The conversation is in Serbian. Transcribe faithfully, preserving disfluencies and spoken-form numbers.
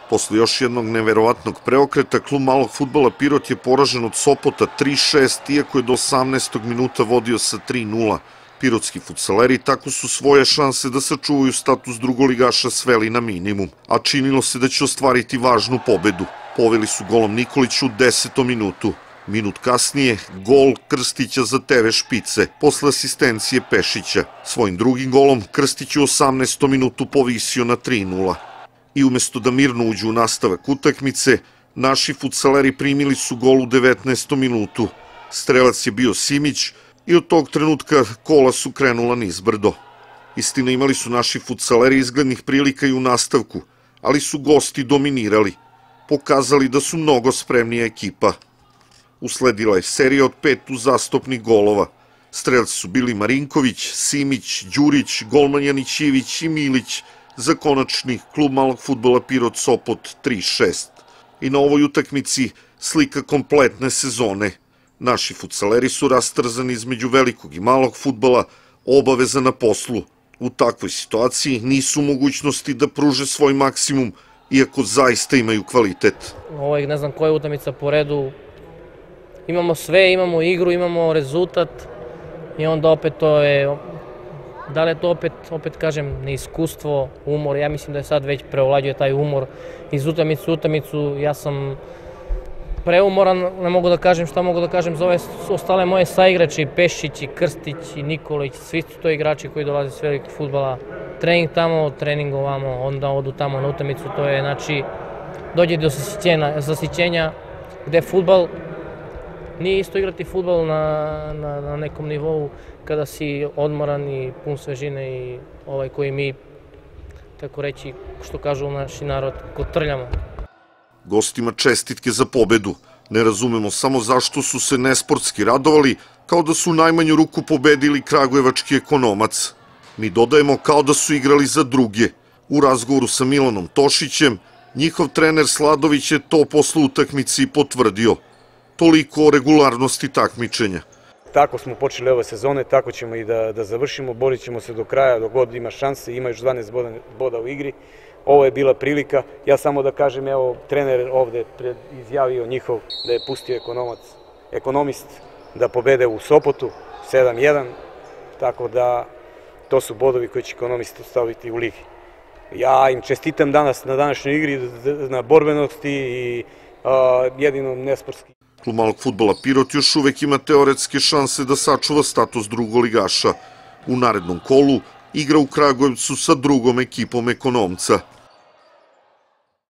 Posle još jednog neverovatnog preokreta, klub malog fudbala Pirot je poražen od Sopota tri šest, iako je do osamnaestog minuta vodio sa tri nula. Pirotski futsaleri tako su svoje šanse da sačuvaju status drugoligaša sveli na minimum, a činilo se da će ostvariti važnu pobedu. Poveli su golom Nikolića u desetom minutu. Minut kasnije, gol Krstića za te ve špice, posle asistencije Pešića. Svojim drugim golom Krstić je u osamnaestom minutu povisio na tri nula. I umesto da mirno uđu u nastavak utakmice, naši futsaleri primili su gol u devetnaestom minutu. Strelac je bio Simić i od tog trenutka kola su krenula nizbrdo. Istina, imali su naši futsaleri izglednih prilika i u nastavku, ali su gosti dominirali. Pokazali da su mnogo spremnija ekipa. Usledila je serija od pet uzastopnih golova. Strelci su bili Marinković, Simić, Đurić, golman Janićević i Milić, za konačni klub malog fudbala Pirot Sopot tri šest. I na ovoj utakmici slika kompletne sezone. Naši futsaleri su rastrzani između velikog i malog fudbala, obaveza na poslu. U takvoj situaciji nisu u mogućnosti da pruže svoj maksimum, iako zaista imaju kvalitet. Ovo je ne znam koja utakmica po redu. Imamo sve, imamo igru, imamo rezultat i onda opet to je, da li je to opet, opet kažem, neiskustvo, umor, ja mislim da je sad već preovlađuje taj umor. Iz utakmice u utakmicu ja sam preumoran, ne mogu da kažem šta mogu da kažem za ove ostale moje saigrače, Pešić, Krstić, Nikolić, svi su to igrači koji dolaze s velikog fudbala. Trening tamo, trening ovamo, onda odu tamo na utakmicu, to je, znači, dođe do zasićenja gde fudbal, nije isto igrati fudbal na, na, na nekom nivou kada si odmoran i pun svežine i ovaj koji mi, tako reći, što kažu naši narod, kotrljamo. Gostima čestitke za pobedu. Ne razumemo samo zašto su se nesportski radovali, kao da su u najmanju ruku pobedili kragujevački Ekonomac. Mi dodajemo kao da su igrali za druge. U razgovoru sa Milanom Tošićem, njihov trener Sladović je to posle utakmice i potvrdio. Toliko o regularnosti takmičenja. Tako smo počeli ove sezone, tako ćemo i da, da završimo. Borit ćemo se do kraja, dok god ima šanse, ima još dvanaest boda, boda u igri. Ovo je bila prilika. Ja samo da kažem, evo, trener ovde izjavio njihov da je pustio Ekonomac, ekonomist da pobede u Sopotu sedam jedan, tako da to su bodovi koji će ekonomist staviti u ligi. Ja im čestitam danas na današnjoj igri, na borbenosti i a, jedino nesportski. Klub malog fudbala Pirot još uvek ima teoretske šanse da sačuva status drugoligaša. U narednom kolu igra u Kragujevcu sa drugom ekipom Ekonomca.